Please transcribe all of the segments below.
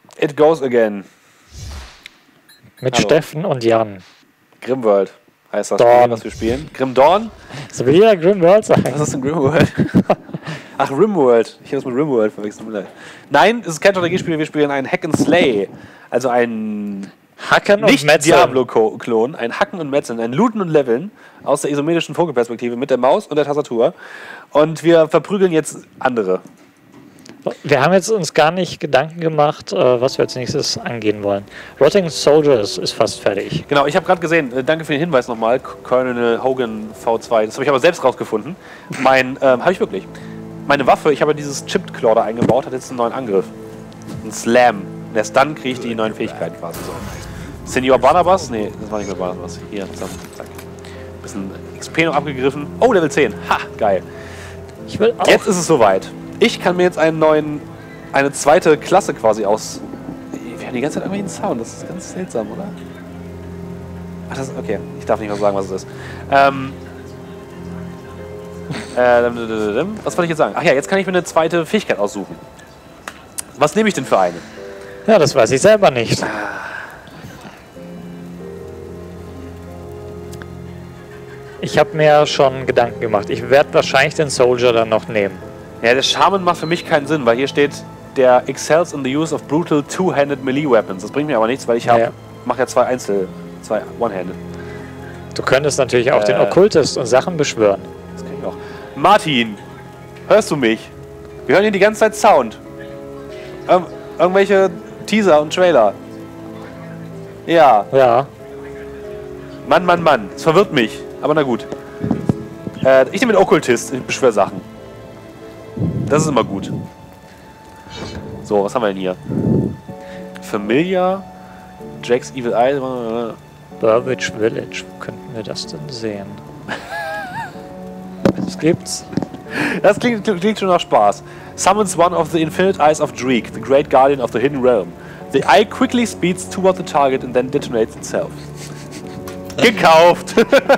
It goes again. Mit Hallo. Steffen und Jan. Grimworld heißt das Dawn. Spiel, was wir spielen. Grim Dawn? So wie jeder Grimworld sagen. Was ist denn Grimworld? Ach, Rimworld. Ich habe das mit Rimworld verwechselt. Nein, es ist kein Strategiespiel, wir spielen ein Hack and Slay. Also ein Hacken und nicht Metzeln. Diablo-Klon, ein Hacken und Metzeln, ein Looten und Leveln aus der isometrischen Vogelperspektive mit der Maus und der Tastatur. Und wir verprügeln jetzt andere. Wir haben jetzt uns gar nicht Gedanken gemacht, was wir als nächstes angehen wollen. Rotting Soldiers ist fast fertig. Genau, ich habe gerade gesehen, danke für den Hinweis nochmal, Colonel Hogan V2, das habe ich aber selbst rausgefunden. Habe ich wirklich. Meine Waffe, ich habe dieses Chipped Claw da eingebaut, hat jetzt einen neuen Angriff. Ein Slam. Und erst dann kriege ich die neuen Fähigkeiten quasi so. Senior Barnabas? Nee, das war nicht mehr Barnabas. Hier, zack. Bisschen XP noch abgegriffen. Oh, Level 10. Ha, geil. Ich will auch. Jetzt ist es soweit. Ich kann mir jetzt eine zweite Klasse quasi aus... Wir haben die ganze Zeit irgendwie einen Sound, das ist ganz seltsam, oder? Ach, das ist... Okay, ich darf nicht mehr sagen, was es ist. Was wollte ich jetzt sagen? Ach ja, jetzt kann ich mir eine zweite Fähigkeit aussuchen. Was nehme ich denn für eine? Ja, das weiß ich selber nicht. Ich habe mir schon Gedanken gemacht. Ich werde wahrscheinlich den Soldier dann noch nehmen. Ja, der Shaman macht für mich keinen Sinn, weil hier steht, der excels in the use of brutal two-handed melee weapons. Das bringt mir aber nichts, weil ich mache ja zwei One-handed. Du könntest natürlich auch den Okkultist und Sachen beschwören. Das kann ich auch. Martin, hörst du mich? Wir hören hier die ganze Zeit Sound. Irgendwelche Teaser und Trailer. Ja. Ja. Mann. Es verwirrt mich. Aber na gut. Ich nehme den Okkultist. Ich beschwöre Sachen. Das ist immer gut. So, was haben wir denn hier? Familiar. Jack's Evil Eye. Burwich Village. Wo könnten wir das denn sehen? Was gibt's? Das klingt schon nach Spaß. Summons one of the infinite eyes of Dreek, the great guardian of the hidden realm. The eye quickly speeds toward the target and then detonates itself. Gekauft!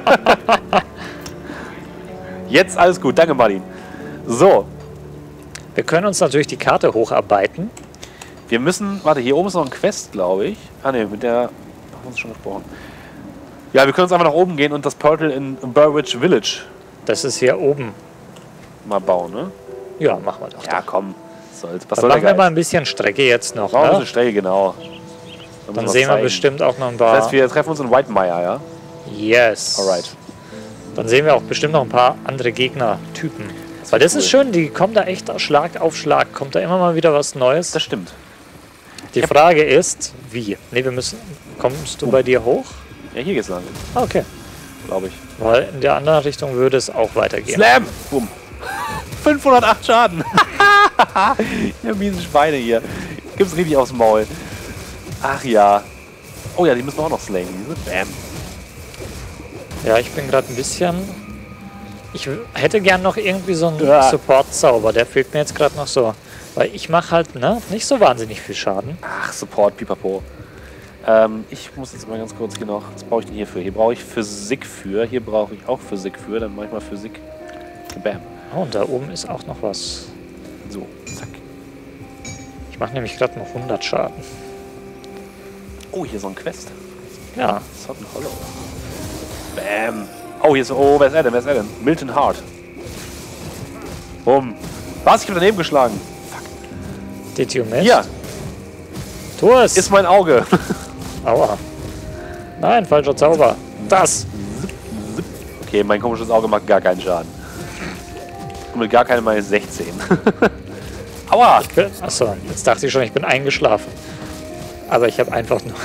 Jetzt alles gut, danke Martin. So. Wir können uns natürlich die Karte hocharbeiten. Wir müssen, warte, hier oben ist noch ein Quest, glaube ich. Ah ne, mit der haben wir uns schon gesprochen. Ja, wir können uns einfach nach oben gehen und das Portal in Burwich Village Das ist hier oben. mal bauen, ne? Ja, machen wir doch. Ja, komm. Was Dann soll machen der wir mal Geist? ein bisschen Strecke jetzt noch. Brauchen wir Ne? eine Strecke, genau. Dann sehen wir bestimmt auch noch ein paar... Das heißt, wir treffen uns in Whitemire, ja? Yes. Alright. Dann sehen wir auch bestimmt noch ein paar andere Gegnertypen. Weil das ist schön, die kommen da echt Schlag auf Schlag. Kommt da immer mal wieder was Neues. Das stimmt. Die Frage ist, wie? Ne, wir müssen... Kommst du bei dir hoch? Ja, hier geht's lang, Ah, okay. glaube ich. Weil in der anderen Richtung würde es auch weitergehen. Slam! Bumm. 508 Schaden. Ja, miesen Schweine hier. Gibt's richtig aufs Maul. Ach ja. Oh ja, die müssen wir auch noch slayen. Bam. Ja, ich bin gerade ein bisschen... Ich hätte gern noch irgendwie so einen Ja. Support-Zauber. Der fehlt mir jetzt gerade noch so. Weil ich mache halt nicht so wahnsinnig viel Schaden. Ach, Support, pipapo. Ich muss jetzt mal ganz kurz hier noch... Was brauche ich denn hierfür? Hier brauche ich Physik für. Hier brauche ich auch Physik für. Dann mache ich mal Physik. Bam. Oh, und da oben ist auch noch was. So, zack. Ich mache nämlich gerade noch 100 Schaden. Oh, hier ist so ein Quest. Ja. Sodden Hollow. Bam. Oh, hier ist... Oh, wer ist er denn? Wer ist er denn? Milton Hart. Bumm. Was? Ich habe daneben geschlagen. Did you miss? Hier. Tu es! Ist mein Auge. Aua. Nein, falscher Zauber. Das! Okay, mein komisches Auge macht gar keinen Schaden. Und mit gar keinem meine ich 16. Aua! Achso, jetzt dachte ich schon, ich bin eingeschlafen. Aber ich habe einfach nur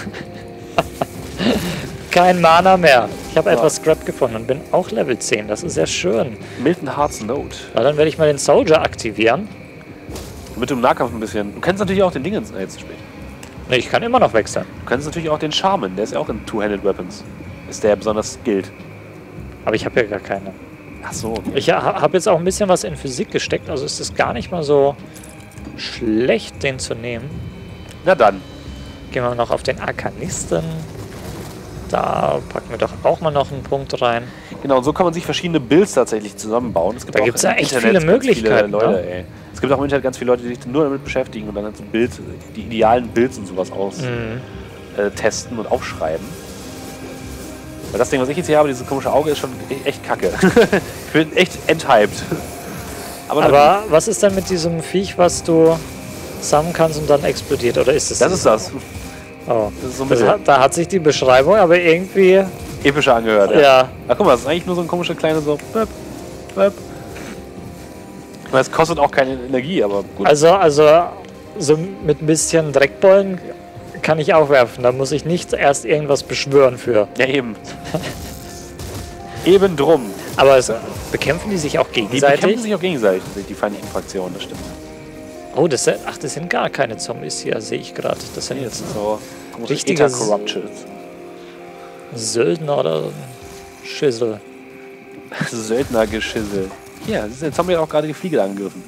kein Mana mehr. Ich habe etwas Scrap gefunden und bin auch Level 10. Das ist sehr schön. Milton Hart's Note. Na, dann werde ich mal den Soldier aktivieren. Mit dem Nahkampf ein bisschen. Du kennst natürlich auch den Dingens. Jetzt spät. Ne, ich kann immer noch wechseln. Du kennst natürlich auch den Shaman. Der ist ja auch in Two-Handed Weapons. Ist der besonders skilled. Aber ich habe ja gar keine. Ach so. Okay. Ich habe jetzt auch ein bisschen was in Physik gesteckt. Also ist es gar nicht mal so schlecht, den zu nehmen. Na dann. Gehen wir noch auf den Arkanisten. Da packen wir doch auch mal noch einen Punkt rein. Genau, und so kann man sich verschiedene Builds tatsächlich zusammenbauen. Es gibt Da auch gibt's ja im echt Internet viele Möglichkeiten, Leute, ne? ey. Es gibt auch im Internet ganz viele Leute, die sich nur damit beschäftigen und dann halt so die idealen Builds und sowas testen und aufschreiben. Weil das Ding, was ich jetzt hier habe, dieses komische Auge, ist schon echt kacke. Ich bin echt enthyped. Aber was ist denn mit diesem Viech, was du sammeln kannst und dann explodiert? Oder ist es das ist das. Oh. Das ist so ein bisschen Da hat sich die Beschreibung aber irgendwie... epischer angehört. Ja. Ach guck mal, das ist eigentlich nur so ein komischer kleiner so... Böp, böp. Ich meine, es kostet auch keine Energie, aber gut. Also so mit ein bisschen Dreckbollen kann ich auch werfen. Da muss ich nicht erst irgendwas beschwören für. Ja, eben. Eben drum. Aber bekämpfen die sich auch Die gegenseitig? bekämpfen sich auch gegenseitig, die feindlichen Fraktionen, das stimmt. Oh, das sind gar keine Zombies hier, sehe ich gerade. Das sind Das jetzt sind so richtige Corruptions. Söldner oder Schissel. Söldnergeschissel. Hier, jetzt haben wir auch gerade die Fliege angegriffen.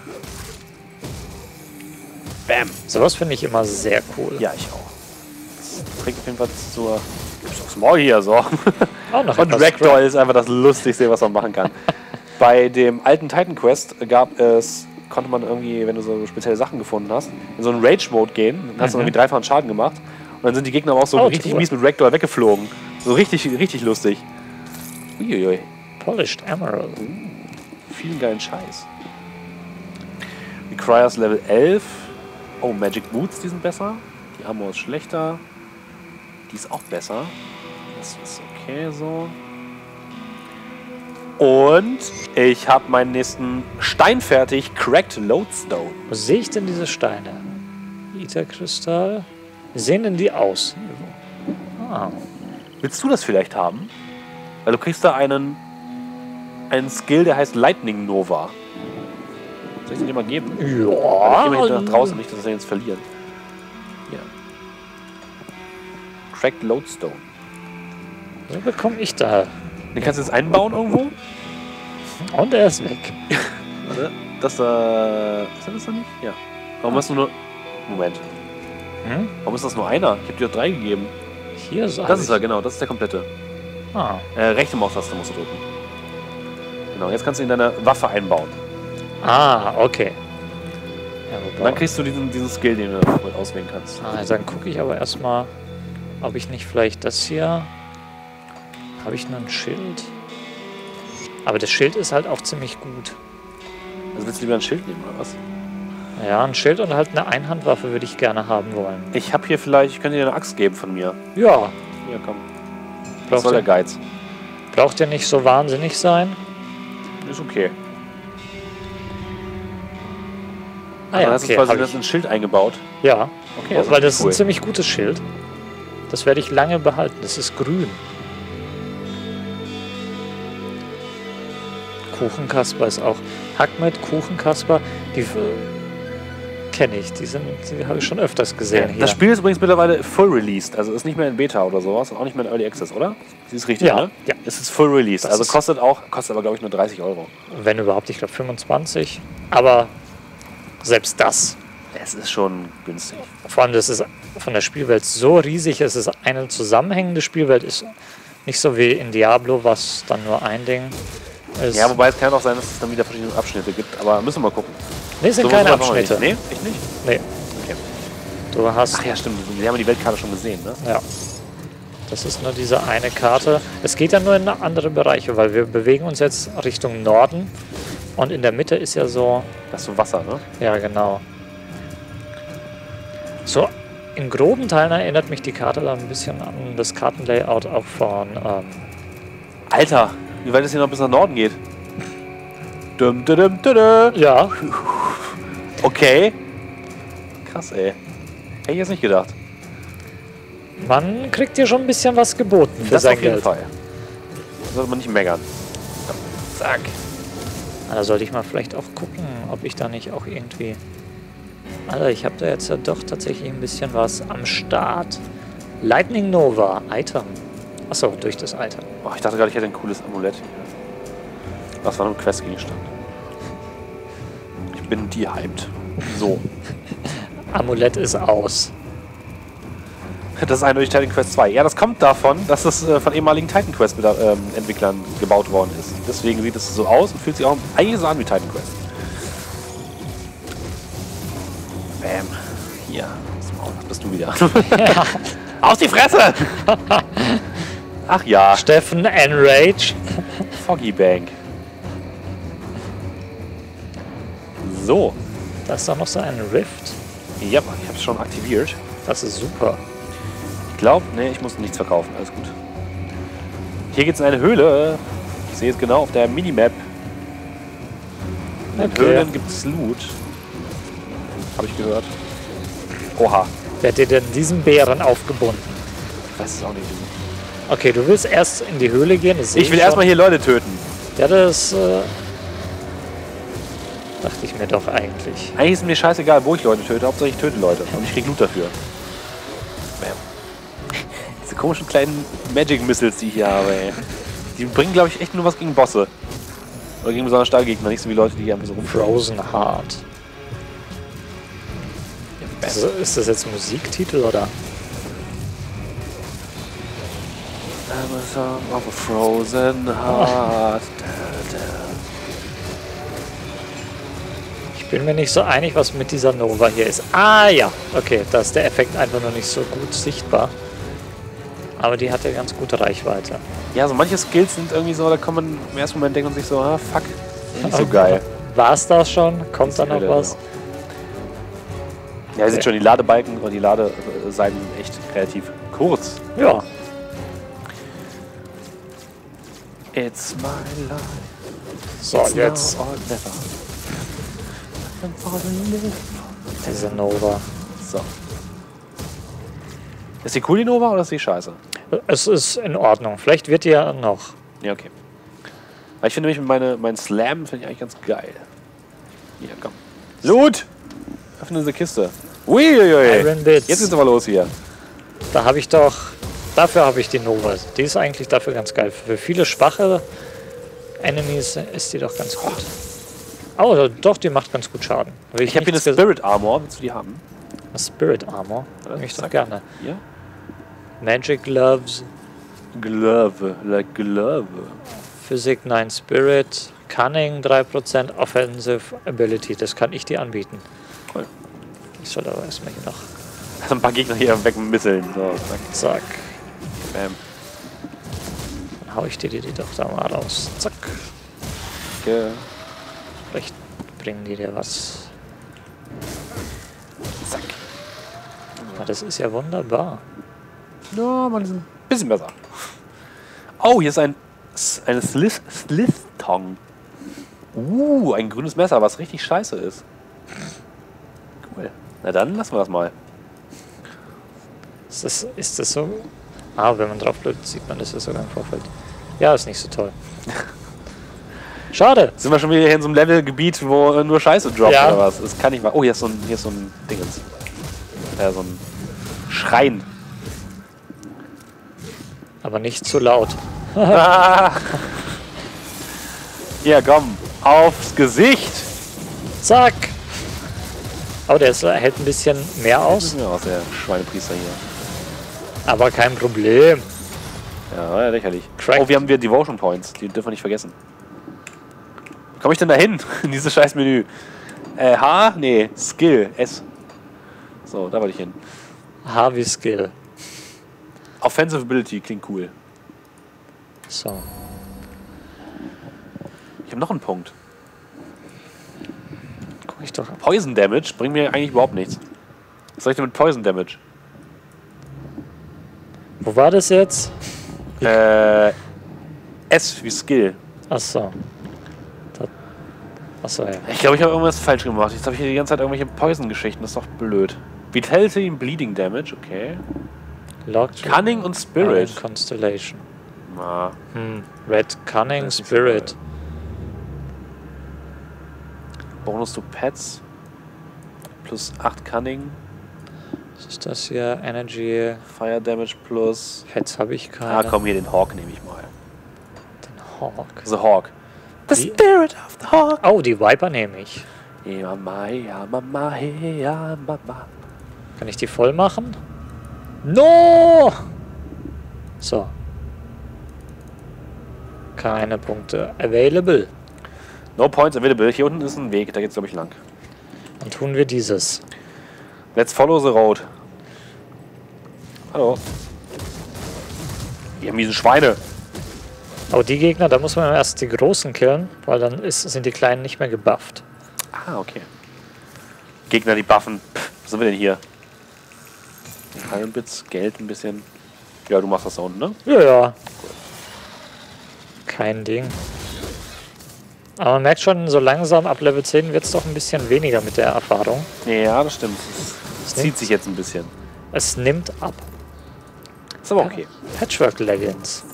Bam. Sowas finde ich immer sehr cool. Ja, ich auch. Das trägt auf jeden Fall zur... Gib's aufs Maul hier, so. Auch noch Und etwas Ragdoll ist einfach das Lustigste, was man machen kann. Bei dem alten Titan Quest konnte man irgendwie, wenn du so spezielle Sachen gefunden hast, in so einen Rage-Mode gehen. Dann hast du irgendwie dreifachen Schaden gemacht. Und dann sind die Gegner aber auch so richtig mies mit Ragdoll weggeflogen. So richtig lustig. Uiuiui. Polished Emerald. Vielen geilen Scheiß. Die Cryers Level 11. Oh, Magic Boots, die sind besser. Die Armor ist schlechter. Die ist auch besser. Das ist okay so. Und ich habe meinen nächsten Stein fertig. Cracked Lodestone. Wo sehe ich denn diese Steine? Etherkristall. Wie sehen denn die aus? Ah. Willst du das vielleicht haben? Weil du kriegst da einen Skill, der heißt Lightning Nova. Soll ich den dir mal geben? Ja. Ich gehe mal nach draußen, nicht, dass wir jetzt verlieren. Ja. Cracked Lodestone. So bekomme ich da. Den kannst du jetzt einbauen irgendwo? Und er ist weg. Warte. Das da. Ist das da nicht? Ja. Warum hast du nur. Moment. Hm? Warum ist das nur einer? Ich habe dir doch 3 gegeben. Hier so. Das ist er, genau. Das ist der komplette. Ah. Rechte Maustaste musst du drücken. Genau, jetzt kannst du in deine Waffe einbauen. Ah, okay. Ja, Und dann kriegst du diesen Skill, den du damit auswählen kannst. dann gucke ich aber erstmal, ob ich nicht vielleicht das hier. Habe ich nur ein Schild? Aber das Schild ist halt auch ziemlich gut. Also willst du lieber ein Schild nehmen oder was? Ja, ein Schild und halt eine Einhandwaffe würde ich gerne haben wollen. Ich habe hier vielleicht, ich könnte dir eine Axt geben von mir. Ja. Ja, komm. Was soll der Geiz? Braucht ja nicht so wahnsinnig sein. Ist okay. Ah ja, dann hast du okay, quasi hab das ich. in ein Schild eingebaut. Ja, Okay, das ist weil das ist cool. ein ziemlich gutes Schild. Das werde ich lange behalten. Das ist grün. Kuchenkasper ist auch. Hackmet, Kuchenkasper, die kenne ich. Die habe ich schon öfters gesehen hier. Das Spiel ist übrigens mittlerweile full released. Also ist nicht mehr in Beta oder sowas und auch nicht mehr in Early Access, oder? Das ist richtig, Ja, ne? ja. Es ist full released. Das Also ist- kostet aber glaube ich nur 30 Euro. Wenn überhaupt, ich glaube 25. Aber selbst das. Es ist schon günstig. Vor allem, das ist von der Spielwelt so riesig. Es ist eine zusammenhängende Spielwelt. Ist nicht so wie in Diablo, was dann nur ein Ding ist. Ja, wobei es kann auch sein, dass es dann wieder verschiedene Abschnitte gibt. Aber müssen wir mal gucken. Nee, es sind So keine muss man noch Abschnitte. nicht. Nee, echt nicht? Nee. Okay. Du hast. Ach ja, stimmt. Wir haben die Weltkarte schon gesehen, ne? Ja. Das ist nur diese eine Karte. Es geht ja nur in andere Bereiche, weil wir bewegen uns jetzt Richtung Norden. Und in der Mitte ist ja so. Das ist so Wasser, ne? Ja, genau. So, in groben Teilen erinnert mich die Karte dann ein bisschen an das Kartenlayout auch von. Alter, wie weit es hier noch bis nach Norden geht? Dum, dum, dum, dum. Ja, Okay. Krass, ey. Hätte ich jetzt nicht gedacht. man kriegt hier schon ein bisschen was geboten für Das sein auf jeden Geld. Fall. Da sollte man nicht meckern. Zack. Da sollte ich mal vielleicht auch gucken, ob ich da nicht auch irgendwie. Alter, ich habe da jetzt ja doch tatsächlich ein bisschen was am Start. Lightning Nova, Item. Achso, durch das Item. Oh, ich dachte gerade, ich hätte ein cooles Amulett. Was war ein Questgegenstand? Ich bin die hyped. So. Amulett ist aus. Das ist eindeutig Titan Quest 2. Ja, das kommt davon, dass es von ehemaligen Titan Quest Entwicklern gebaut worden ist. Deswegen sieht es so aus und fühlt sich auch eigentlich so an wie Titan Quest. Bam. Hier. Das bist du wieder. Aus die Fresse! Ach ja. Steffen Enrage. Foggy Bank. So. Da ist doch noch so ein Rift. Ja, ich habe es schon aktiviert. Das ist super. Ich glaube, ne, ich muss nichts verkaufen. Alles gut. Hier geht es in eine Höhle. Ich sehe es genau auf der Minimap. In den Höhlen gibt es Loot. Habe ich gehört. Oha. Wer hat dir denn diesen Bären aufgebunden? Ich weiß es auch nicht. Okay, du willst erst in die Höhle gehen. Das sehe Ich will schon. erstmal hier Leute töten. Ja, das dachte ich mir doch eigentlich. Eigentlich ist mir scheißegal, wo ich Leute töte. Hauptsache ich töte Leute. Und ich krieg Loot dafür. Bam. Diese komischen kleinen Magic Missiles, die ich hier habe, ey. Die bringen, glaube ich, echt nur was gegen Bosse. Oder gegen besonders starke Gegner. Nicht so wie Leute, die hier einfach so rum. Frozen Heart. Also, ist das jetzt ein Musiktitel oder? I'm a song of a frozen heart. Ich bin mir nicht so einig, was mit dieser Nova hier ist. Ah ja, okay, da ist der Effekt einfach noch nicht so gut sichtbar. Aber die hat ja ganz gute Reichweite. Ja, so manche Skills sind irgendwie so, da kann man im ersten Moment denken und sich so, ah, fuck, nicht so geil. War's das schon? Kommt da noch was? Ja, ihr seht schon, die Ladebalken und die Ladeseiten echt relativ kurz. Ja. It's my life. So, It's jetzt now or never. diese Nova. So. Ist die cool, die Nova, oder ist die scheiße? Es ist in Ordnung. Vielleicht wird die ja noch. Ja, okay. Aber ich finde nämlich mein Slam finde ich eigentlich ganz geil. Hier, komm. Loot! Öffne diese Kiste. Uiuiui. Iron Bits. Jetzt geht's aber los hier. Da habe ich doch. Dafür habe ich die Nova. Die ist eigentlich dafür ganz geil. Für viele schwache Enemies ist die doch ganz gut. Oh, doch, die macht ganz gut Schaden. Ich habe hier eine Spirit Armor. Willst du die haben? Eine Spirit Armor. Nehme ich doch gerne. Hier? Magic Gloves. Glove. Like Glove. Physik 9 Spirit. Cunning 3%. Offensive Ability. Das kann ich dir anbieten. Cool. Ich soll aber erstmal hier noch. Ein paar Gegner hier wegmisseln. So, zack. Zack. Bam. Dann hau ich dir die doch da mal raus. Zack. Okay. Vielleicht bringen die dir was. Zack. Ja, das ist ja wunderbar. Ja, man ist ein bisschen besser. Oh, hier ist eine Slith-Tong. Ein grünes Messer, was richtig scheiße ist. Cool. Na dann lassen wir das mal. Ist das so? Ah, wenn man drauf bleibt, sieht man das ja sogar im Vorfeld. Ja, ist nicht so toll. Schade. Sind wir schon wieder hier in so einem Levelgebiet, wo nur Scheiße droppt Ja. oder was? Das kann nicht mal. Oh, hier ist so ein Dingens. So ein Schrein. Aber nicht zu laut. Ja, komm. Aufs Gesicht. Zack. Oh, der hält ein bisschen mehr aus. Ja, aus der Schweinepriester hier. Aber kein Problem. Ja, lächerlich. Cracked. Oh, wir haben wieder Devotion Points. Die dürfen wir nicht vergessen. Wie komme ich denn da hin? In dieses scheiß Menü? H? Nee. Skill. S. So, da wollte ich hin. Harvey Skill. Offensive Ability klingt cool. So. Ich habe noch einen Punkt. Guck ich doch. Poison Damage bringt mir eigentlich überhaupt nichts. Was soll ich denn mit Poison Damage? Wo war das jetzt? S wie Skill. Achso. Achso, ja. Ich glaube, ich habe irgendwas falsch gemacht. Jetzt habe ich hier die ganze Zeit irgendwelche Poison-Geschichten. Das ist doch blöd. Vitality und Bleeding Damage, okay. Locked Cunning und Spirit. Iron Constellation. Na, Red Cunning Das ist nicht so Spirit. Bonus to Pets. Plus 8 Cunning. Was ist das hier? Energy. Fire Damage plus. Pets habe ich keine. Ah, komm, hier den Hawk nehme ich mal. Den Hawk. The Hawk. The Wie? Spirit of the Hawk. Oh, die Viper nehme ich. Ja, Mama, ja, Mama, ja, Mama. Kann ich die voll machen? No! So. Keine Punkte available. No points available. Hier unten ist ein Weg, da geht's glaube ich lang. Dann tun wir dieses. Let's follow the road. Hallo. Die miesen Schweine. Aber die Gegner, da muss man erst die großen killen, weil dann sind die kleinen nicht mehr gebufft. Ah, okay. Gegner, die buffen. Was sind wir denn hier? Iron Bits, Geld ein bisschen. Ja, du machst das da unten, ne? Ja, ja. Kein Ding. Aber man merkt schon, so langsam ab Level 10 wird es doch ein bisschen weniger mit der Erfahrung. Ja, das stimmt. Es zieht sich jetzt ein bisschen. Es nimmt ab. Ist aber okay. Patchwork Leggings.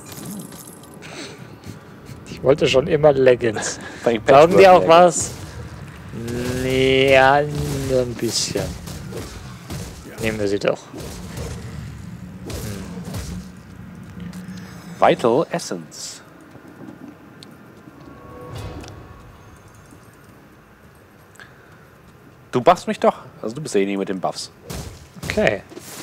Ich wollte schon immer Leggings. Brauchen die auch was? Ja, nur ein bisschen. Nehmen wir sie doch. Vital Essence. Du buffst mich doch. Also du bist derjenige mit den Buffs. Okay.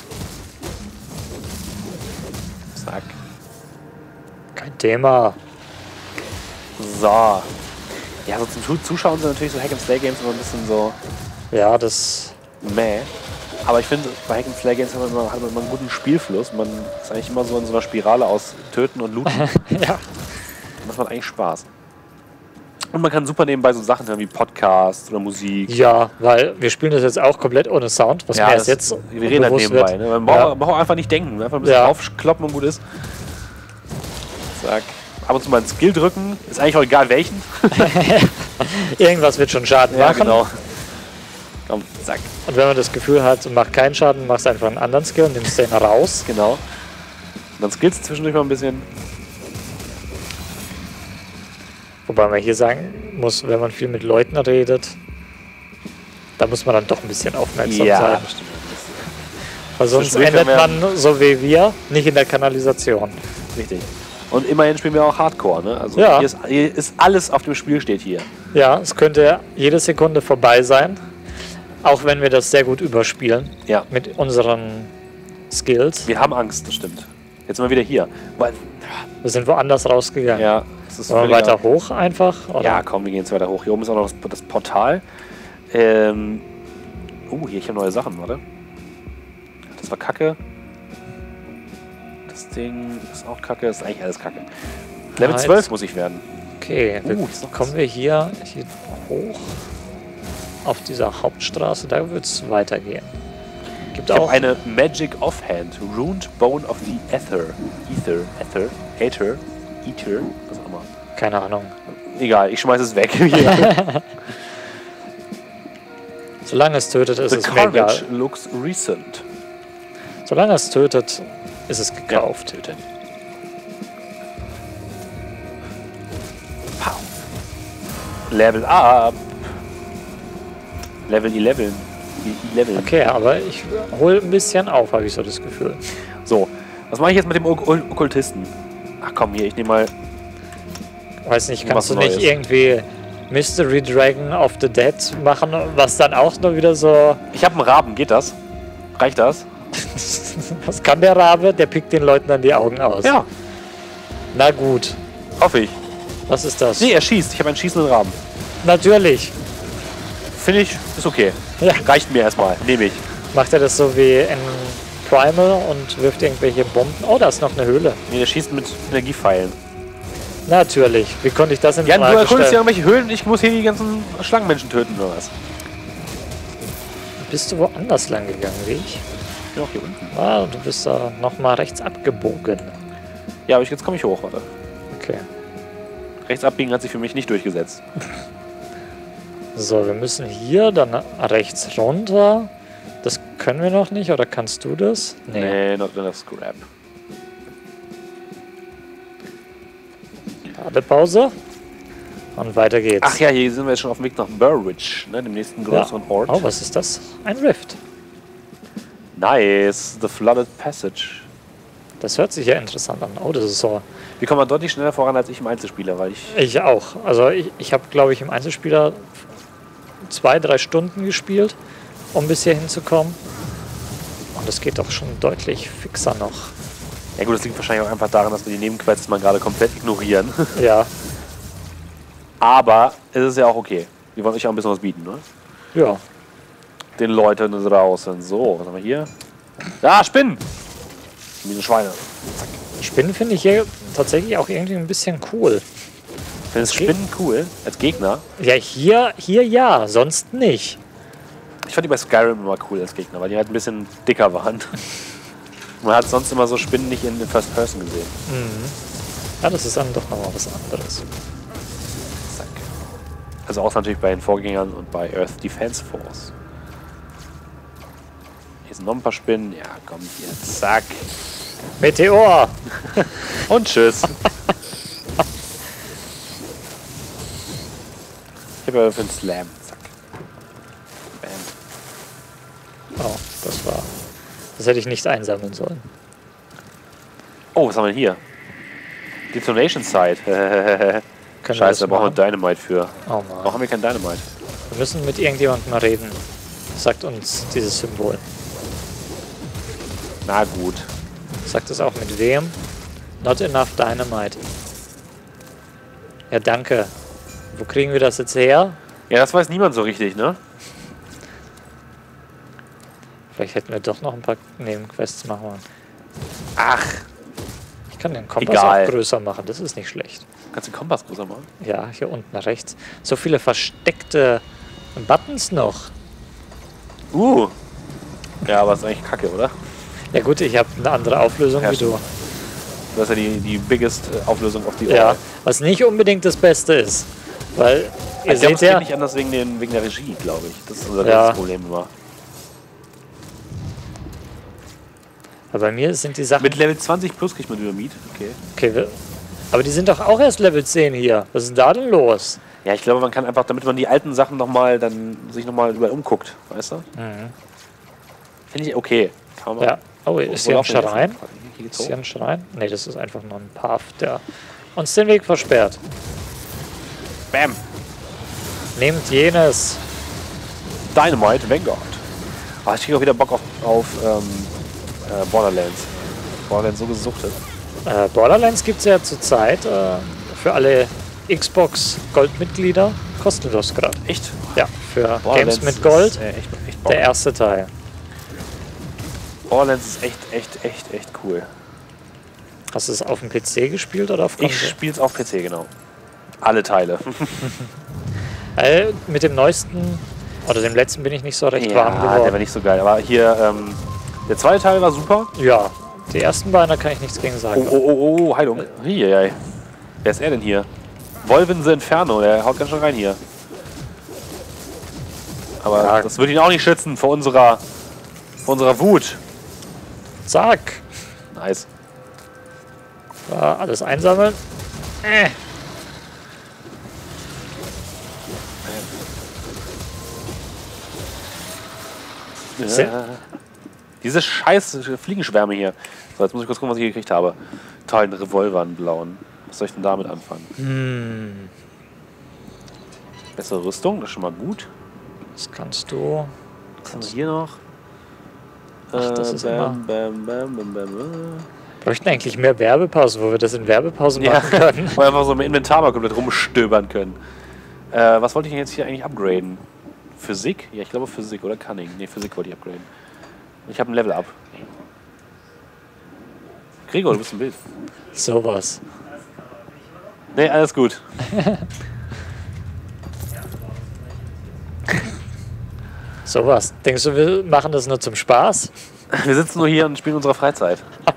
Zack. Kein Thema. So. Ja, so zum Zuschauen sind natürlich so Hack-and-Slay-Games immer ein bisschen so Ja, das... meh. Aber ich finde, bei Hack-and-Slay-Games hat man immer einen guten Spielfluss. Man ist eigentlich immer so in so einer Spirale aus Töten und Looten. ja. Das macht eigentlich Spaß. Und man kann super nebenbei so Sachen hören wie Podcasts oder Musik. Ja, weil wir spielen das jetzt auch komplett ohne Sound, was mir erst jetzt wir reden halt nebenbei. Ne? Man braucht einfach nicht denken. Einfach ein bisschen aufkloppen und gut ist. Zack. Ab und zu mal einen Skill drücken. Ist eigentlich auch egal welchen. Irgendwas wird schon Schaden machen. Genau. Komm, zack. Und wenn man das Gefühl hat, macht keinen Schaden, machst du einfach einen anderen Skill und nimmst den raus. Genau. Und dann skillst du zwischendurch mal ein bisschen. Wobei man hier sagen muss, wenn man viel mit Leuten redet, da muss man dann doch ein bisschen aufmerksam sein. Ja, stimmt. Weil sonst endet man so wie wir nicht in der Kanalisation. Richtig. Und immerhin spielen wir auch Hardcore, ne? Also Ja. hier ist alles auf dem Spiel steht hier. Ja, es könnte jede Sekunde vorbei sein, auch wenn wir das sehr gut überspielen Ja. mit unseren Skills. Wir haben Angst, das stimmt. Jetzt sind wir wieder hier. Weil, Wir sind woanders rausgegangen. ja, es ist Wollen wir weiter hoch einfach? Oder? Ja, komm, wir gehen jetzt weiter hoch. Hier oben ist auch noch das Portal. Hier, ich habe neue Sachen, warte. Das war Kacke. Das Ding ist auch Kacke. Das ist eigentlich alles Kacke. Level 12 muss ich werden. Okay, ist noch kommen wir hier hoch auf dieser Hauptstraße. Da wird es weitergehen. Gibt Ich auch habe eine Magic Offhand. Ruined Bone of the Ether, was auch immer. keine Ahnung. Egal, ich schmeiß es weg. Solange es tötet, ist The es mir egal. Carnage looks recent. Solange es tötet, ist es gekauft. Ja, töten. Pow. Level up. Level 11. Okay, aber ich hole ein bisschen auf, habe ich so das Gefühl. So, was mache ich jetzt mit dem Okkultisten? Ach komm, hier, ich nehme mal... Weiß nicht, Was kannst du nicht Neues. irgendwie Mystery Dragon of the Dead machen, was dann auch nur wieder so... Ich habe einen Raben, geht das? Reicht das? Was kann der Rabe? Der pickt den Leuten dann die Augen aus. Ja, Na gut, hoffe ich. was ist das? Nee, er schießt. Ich habe einen schießenden Raben. Natürlich. Finde ich, ist okay. Ja. Reicht mir erstmal, nehme ich. Macht er das so wie in Primal und wirft irgendwelche Bomben? Oh, da ist noch eine Höhle. Nee, der schießt mit Energiepfeilen. Natürlich. Wie konnte ich das in Ja, du Frage erkundest ja stellen? irgendwelche Höhlen und ich muss hier die ganzen Schlangenmenschen töten oder was? Bist du woanders lang gegangen wie ich? Ich bin auch hier unten. Ah, du bist da nochmal rechts abgebogen. Ja, aber jetzt komme ich hoch, warte. Okay. Rechts abbiegen hat sich für mich nicht durchgesetzt. So, wir müssen hier dann rechts runter. Das können wir noch nicht, oder kannst du das? Nee, not enough scrap. Badepause. Und weiter geht's. Ach ja, hier sind wir jetzt schon auf dem Weg nach Burridge, ne, dem nächsten größeren Ort. Oh, was ist das? Ein Rift. Nice, the flooded passage. Das hört sich ja interessant an. Oh, das ist so. Wir kommen deutlich schneller voran als ich im Einzelspieler, weil ich... Ich auch. Also ich habe, glaube ich, im Einzelspieler 2-3 Stunden gespielt, um bis hier hinzukommen. Und das geht doch schon deutlich fixer noch. Ja gut, das liegt wahrscheinlich auch einfach daran, dass wir die Nebenquests mal gerade komplett ignorieren. Ja. Aber es ist ja auch okay. Wir wollen euch auch ein bisschen was bieten, ne? Ja. Den Leuten draußen. So, was haben wir hier? Ja, Spinnen! Wie Schweine. Zack. Spinnen finde ich hier tatsächlich auch irgendwie ein bisschen cool. Findest du Spinnen cool? Als Gegner? Ja, hier ja, sonst nicht. Ich fand die bei Skyrim immer cool als Gegner, weil die halt ein bisschen dicker waren. Man hat sonst immer so Spinnen nicht in First Person gesehen. Mhm. Ja, das ist dann doch nochmal was anderes. Zack. Also auch natürlich bei den Vorgängern und bei Earth Defense Force. Hier sind noch ein paar Spinnen. Ja, komm hier. Zack. Meteor! Und tschüss. Ich habe ja für einen Slam. Zack. Bam. Oh, das hätte ich nicht einsammeln sollen. Oh, was haben wir hier? Detonation Site. Können wir Scheiße, da das brauchen wir machen? Dynamite für. Oh Mann. Warum haben wir kein Dynamite? Wir müssen mit irgendjemandem mal reden. Sagt uns dieses Symbol. Na gut. Sagt es auch mit wem? Not enough Dynamite. Ja, danke. Wo kriegen wir das jetzt her? Ja, das weiß niemand so richtig, ne? Vielleicht hätten wir doch noch ein paar Nebenquests machen wollen. Ach, Ich kann den Kompass Egal. auch größer machen, das ist nicht schlecht. kannst du den Kompass größer machen? Ja, hier unten rechts. So viele versteckte Buttons noch. Ja, aber ist eigentlich kacke, oder? Ja gut, ich habe eine andere Auflösung Ja, wie du. Das ist ja die biggest Auflösung auf die Ja, was nicht unbedingt das Beste ist. Weil, ihr Ich glaube, seht es ja, geht nicht anders wegen der Regie, glaube ich. Das ist unser Ja. größtes Problem immer. aber bei mir sind die Sachen... Mit Level 20 plus kriegt man Dynamit. Okay. Okay, aber die sind doch auch erst Level 10 hier. Was ist denn da denn los? Ja, ich glaube, man kann einfach, damit man die alten Sachen sich nochmal überall umguckt, weißt du? Mhm. Finde ich okay. Kann man Ja. Oh, ist hier ein laufen wir jetzt? Schrein? Hier geht's Ist hier hoch. ein Schrein? Ne, das ist einfach nur ein Path, der uns den Weg versperrt. Bam! Nehmt jenes. Dynamite Vanguard. Ah, ich kriege auch wieder Bock auf Borderlands. Borderlands so gesuchtet. Borderlands gibt es ja zurzeit für alle Xbox Gold-Mitglieder kostenlos gerade. Echt? Ja, für Borderlands Games mit Gold, Ist, echt Bock. der erste Teil. Borderlands ist echt cool. Hast du es auf dem PC gespielt oder auf Ich Konsole? spiele es auf PC, genau. Alle Teile. Mit dem neuesten, oder dem letzten bin ich nicht so recht warm der war geworden. nicht so geil. Aber hier, der zweite Teil war super. Ja, die ersten beiden, da kann ich nichts gegen sagen. Oh, Heilung. Wer ist er denn hier? Volvin the Inferno, der haut ganz schön rein hier. Aber Ja. das wird ihn auch nicht schützen vor unserer Wut. Zack. Nice. Alles einsammeln. Sehr- Diese scheiß Fliegenschwärme hier. So, jetzt muss ich kurz gucken, was ich gekriegt habe. Toll, einen Revolver, einen blauen. Was soll ich denn damit anfangen? Bessere Rüstung, das ist schon mal gut. Das kannst du. Was haben wir hier noch? Ach, das ist immer- bam. Bräuchten eigentlich mehr Werbepausen, wo wir das in Werbepausen Ja, machen können. weil wir einfach so im Inventar mal komplett rumstöbern können. Was wollte ich denn jetzt hier eigentlich upgraden? Physik? Ja, ich glaube Physik oder Cunning. Ne, Physik wollte ich upgraden. Ich habe ein Level up. Gregor, du bist im Bild. Sowas. Ne, alles gut. Sowas. Denkst du, wir machen das nur zum Spaß? Wir sitzen nur hier und spielen unsere Freizeit.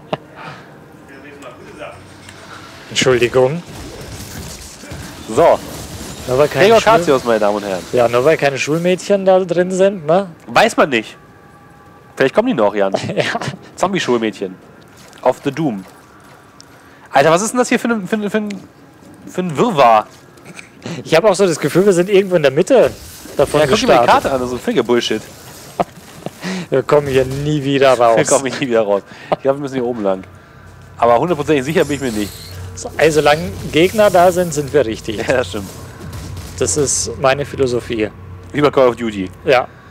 Entschuldigung. So, Nur weil keine Gregor Schul Katius, meine Damen und Herren. ja, nur weil keine Schulmädchen da drin sind, ne? Weiß man nicht. Vielleicht kommen die noch, Jan. Ja. Zombie-Schulmädchen. Auf The Doom. Alter, was ist denn das hier für ein Wirrwarr? Ich habe auch so das Gefühl, wir sind irgendwo in der Mitte davon Ja, guck dir mal die gestartet. Karte an, das ist so Finger-Bullshit. Wir kommen hier nie wieder Da raus. komme ich nie wieder raus. Ich glaube, wir müssen hier oben lang. Aber hundertprozentig sicher bin ich mir nicht. Also, solange Gegner da sind, sind wir richtig. Ja, das stimmt. Das ist meine Philosophie. Wie bei Call of Duty. Ja.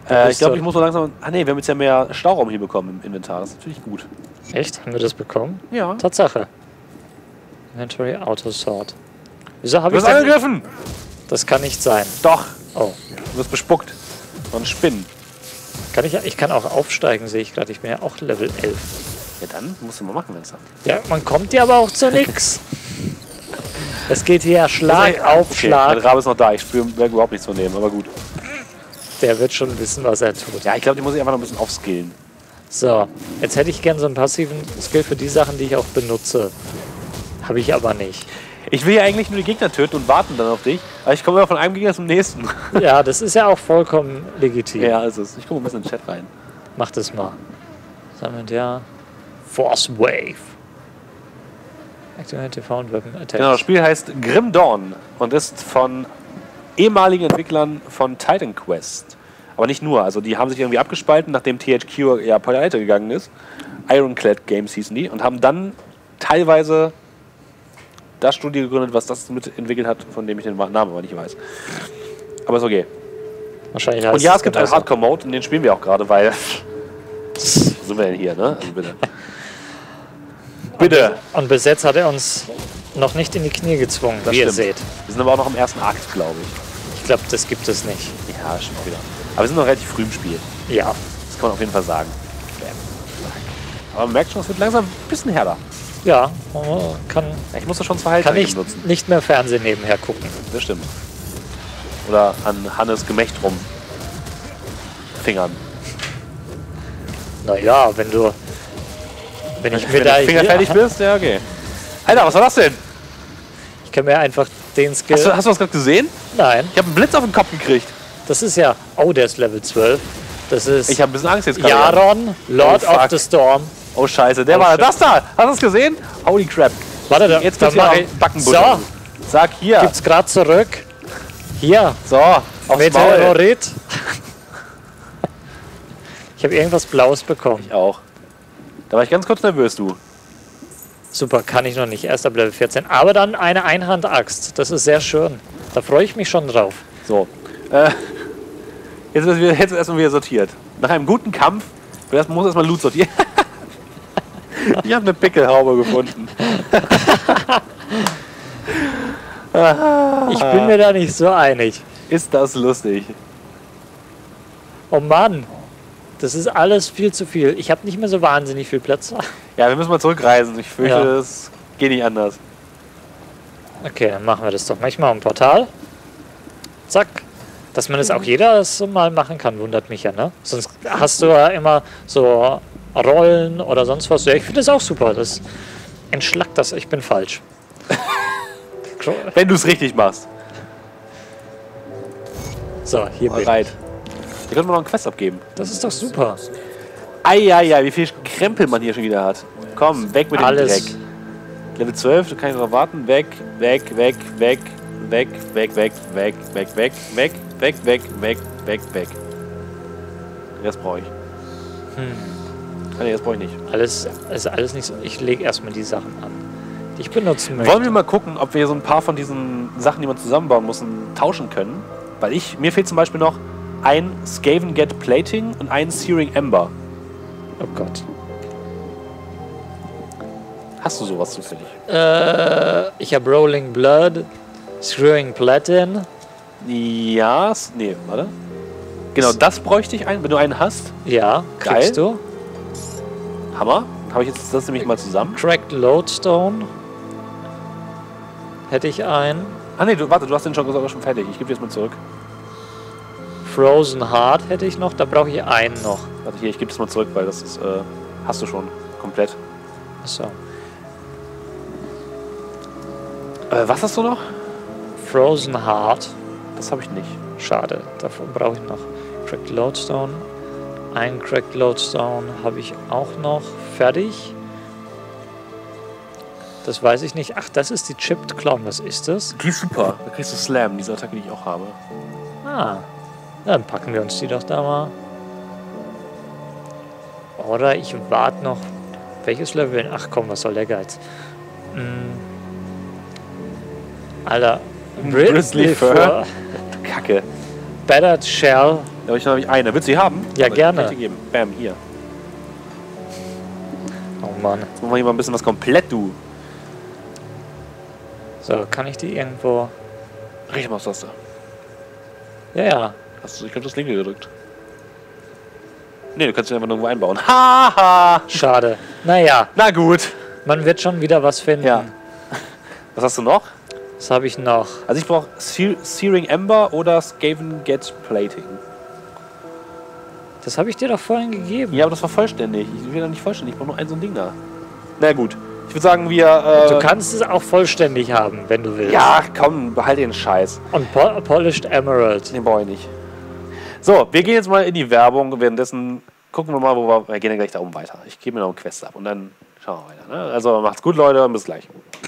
Ich glaube, ich muss so langsam... Ah ne, wir haben jetzt ja mehr Stauraum hier bekommen im Inventar. Das ist natürlich gut. Echt? Haben wir das bekommen? Ja. Tatsache. Inventory Auto Sort. Wieso habe Du ich bist denn... angegriffen! Das kann nicht sein. Doch! Oh. Du wirst bespuckt. Von Spinnen. Ich kann auch aufsteigen, sehe ich gerade. Ich bin ja auch Level 11. Ja, dann musst du mal machen, wenn es hat. Ja, man kommt ja aber auch zu nix. Es geht hier Schlag auf Okay, Schlag. mein Rabe ist noch da. Ich spüre überhaupt nichts von dem, aber gut. Der wird schon wissen, was er tut. Ja, ich glaube, die muss ich einfach noch ein bisschen aufskillen. So, jetzt hätte ich gern so einen passiven Skill für die Sachen, die ich auch benutze. Habe ich aber nicht. Ich will ja eigentlich nur die Gegner töten und warten dann auf dich. Aber ich komme immer von einem Gegner zum nächsten. Ja, das ist ja auch vollkommen legitim. Ja, also ich gucke ein bisschen in den Chat rein. Mach das mal. Sammelt ja. Force Wave. Activate Found Weapon Attack. Genau, das Spiel heißt Grim Dawn und ist von ehemaligen Entwicklern von Titan Quest. Aber nicht nur, also die haben sich irgendwie abgespalten, nachdem THQ ja pleite gegangen ist. Ironclad Games hießen die und haben dann teilweise das Studio gegründet, was das mitentwickelt hat, von dem ich den Namen aber nicht weiß. Aber ist okay. Wahrscheinlich heißt Und ja, es gibt einen genauso. Hardcore-Mode und den spielen wir auch gerade, weil... Wo sind wir denn hier, ne? Also bitte. Bitte! Und bis jetzt hat er uns noch nicht in die Knie gezwungen, Das wie ihr stimmt. seht. Wir sind aber auch noch im ersten Akt, glaube ich. Ich glaube, das gibt es nicht. Ja, stimmt auch wieder. Aber wir sind noch relativ früh im Spiel. Ja. Das kann man auf jeden Fall sagen. Aber man merkt schon, es wird langsam ein bisschen härter. Ja, kann Ich muss da schon 2 ich Heiltränke benutzen. nicht mehr Fernsehen nebenher gucken. Das stimmt. Oder an Hannes Gemächt rum fingern. Naja, wenn ich mir Wenn da du Finger fertig bist, ja okay. Alter, was war das denn? Ich kann mir einfach den Skill... Hast du das gerade gesehen? Nein, Ich habe einen Blitz auf den Kopf gekriegt. das ist ja... Oh, der ist Level 12. Das ist Ich habe ein bisschen Angst jetzt gerade. Jaron, Lord Oh, fuck. of the Storm. Oh scheiße, der Oh, war shit. das da. Hast du das gesehen? Holy crap. Warte, da, Jetzt da gibt's hier mach noch ich... Backenbutter. So, Sag hier. gibt's gerade zurück. Hier, So, aufs Maul. Meteorit. Ich habe irgendwas Blaues bekommen. Ich auch. Da war ich ganz kurz nervös, du. Super, kann ich noch nicht. Erst ab Level 14. Aber dann eine Einhandaxt. Das ist sehr schön. Da freue ich mich schon drauf. So. Jetzt ist erstmal wieder sortiert. Nach einem guten Kampf muss erstmal Loot sortieren. Ich habe eine Pickelhaube gefunden. Ich bin mir da nicht so einig. Ist das lustig. Oh Mann, das ist alles viel zu viel. Ich habe nicht mehr so wahnsinnig viel Platz. Ja, wir müssen mal zurückreisen. Ich fürchte, Ja. es geht nicht anders. Okay, dann machen wir das doch. Manchmal ein Portal. Zack. Dass man das auch jeder so mal machen kann, wundert mich ja, ne? Sonst hast du ja immer so Rollen oder sonst was. Ja, ich finde das auch super. Das entschlackt das. Ich bin falsch. Wenn du es richtig machst. So, hier bin ich. Alright. Hier können wir noch einen Quest abgeben. Das ist doch super. Eieiei, wie viel Krempel man hier schon wieder hat. Komm, weg mit dem Alles. Dreck. Level 12, da kann ich noch warten. Weg, weg, weg, weg, weg, weg, weg, weg, weg, weg, weg, weg, weg, weg, weg, weg. Den Rest brauche ich. Ah, nee, das brauche ich nicht. Alles ist alles nicht so. Ich lege erstmal die Sachen an, die ich benutzen möchte. Wollen wir mal gucken, ob wir so ein paar von diesen Sachen, die man zusammenbauen muss, tauschen können? Weil mir fehlt zum Beispiel noch ein Skaven Get Plating und ein Searing Ember. Oh Gott. Hast du sowas zufällig? Ich habe Rolling Blood, Screwing Platin. Ja, nee, warte. Genau, das bräuchte ich wenn du einen hast. Ja, kriegst du. Hammer. Habe ich jetzt das nämlich mal zusammen. Cracked Lodestone. Hätte ich einen. Ah nee, du hast den schon fertig. Ich gebe dir jetzt mal zurück. Frozen Heart hätte ich noch. Da brauche ich einen noch. Warte hier, ich gebe das mal zurück, weil das ist, hast du schon komplett. Achso. Was hast du noch? Frozen Heart. Das habe ich nicht. Schade. Davon brauche ich noch. Cracked Lodestone. Ein Cracked Lodestone habe ich auch noch. Fertig. Das weiß ich nicht. Ach, das ist die Chipped Clown. Was ist das? Die ist super. Da kriegst du Slam, diese Attacke, die ich auch habe. Ah. Dann packen wir uns die doch da mal. Oder ich warte noch. Welches Level? Ach komm, was soll der Geiz? Alter. Grizzly Fur. Kacke. Battered Shell. Da habe ich noch eine. Willst du die haben? Ja, gerne. Kann ich dir geben. Bam, hier. Oh Mann. Jetzt machen wir hier mal ein bisschen was komplett, du. So, kann ich die irgendwo... Rechte Maustaste. Ja, ja. Hast du, ich glaube, das linke gedrückt. Nee, du kannst ihn einfach nirgendwo einbauen. Haha! Schade. Naja, Na gut. man wird schon wieder was finden. Ja. Was hast du noch? Was habe ich noch? Also ich brauche Searing Ember oder Skaven Get Plating. Das habe ich dir doch vorhin gegeben. Ja, aber das war vollständig. Ich will da nicht vollständig. Ich brauche nur ein so ein Ding da. Na gut. Ich würde sagen, wir... Du kannst es auch vollständig haben, wenn du willst. Ja, komm, behalte den Scheiß. Und Polished Emerald. Den brauche ich nicht. So, wir gehen jetzt mal in die Werbung. Währenddessen gucken wir mal, wir gehen ja gleich da oben weiter. Ich gebe mir noch eine Quest ab und dann schauen wir weiter. Ne? Also macht's gut, Leute, und bis gleich.